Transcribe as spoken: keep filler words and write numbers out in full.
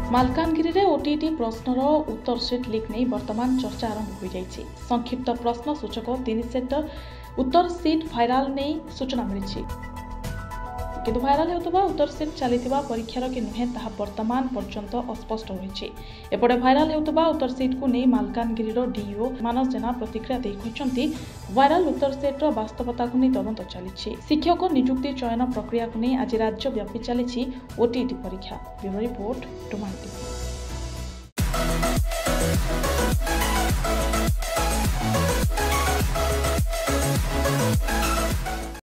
मालकानगिरी रे ओटीटी प्रश्नर उत्तर सेट लीक नहीं वर्तमान चर्चा आरंभ हो जाइछि। संक्षिप्त प्रश्न सूचक तीन सेट उत्तर सीट भाइराल नहीं सूचना मिली किंतु भाइराल होता उत्तर सीट चली परीक्षार कि नुहे ताहा वर्तमान पर्यंत अस्पष्ट रही। एपटे भाइराल होता उत्तर सीट को नहीं मालकानगिरी डीओ मानस जेना प्रतिक्रिया दे कहते भाइराल उत्तर सेट्र वास्तवता को नहीं तदंत चली। शिक्षक नियुक्ति चयन प्रक्रिया को नहीं आज राज्यव्यापी चली ओटीटी परीक्षा। Bureau report tomorrow TV.